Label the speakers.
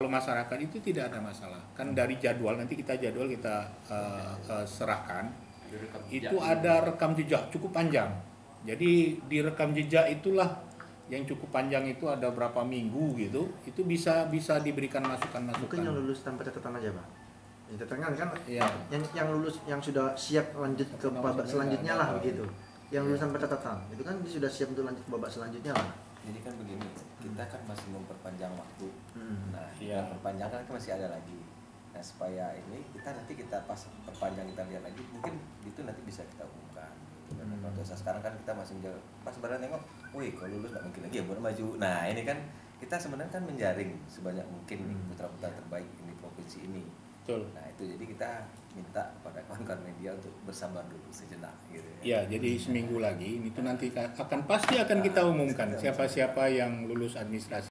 Speaker 1: kalau masyarakat itu tidak ada masalah. Kan dari jadwal nanti kita serahkan. Itu ada rekam jejak cukup panjang. Jadi di rekam jejak itulah yang cukup panjang, itu ada berapa minggu gitu. Itu bisa diberikan masukan-masukan.
Speaker 2: Mungkin yang lulus tanpa catatan aja, Pak. Yang catatan kan
Speaker 1: ya.
Speaker 2: yang lulus yang sudah siap lanjut ke babak selanjutnya lah begitu. Yang lulus tanpa catatan itu kan dia sudah siap untuk lanjut ke babak selanjutnya lah.
Speaker 3: Jadi kan begini, kita kan masih memperpanjang waktu. Nah,
Speaker 1: ya.
Speaker 3: perpanjangan kan masih ada lagi. Nah, supaya ini kita pas perpanjang, kita lihat lagi, mungkin itu nanti bisa kita umumkan. Untuk sekarang kan kita masih pas sebenarnya nengok, wih kalau lulus nggak mungkin lagi ya buat maju. Nah ini kan kita sebenarnya kan menjaring sebanyak mungkin nih putra-putra terbaik di provinsi ini.
Speaker 1: Betul.
Speaker 3: Nah itu jadi kita minta kepada kawan-kawan media untuk bersabar dulu sejenak gitu ya.
Speaker 1: Ya, jadi seminggu lagi itu nanti pasti akan kita umumkan siapa-siapa yang lulus administrasi.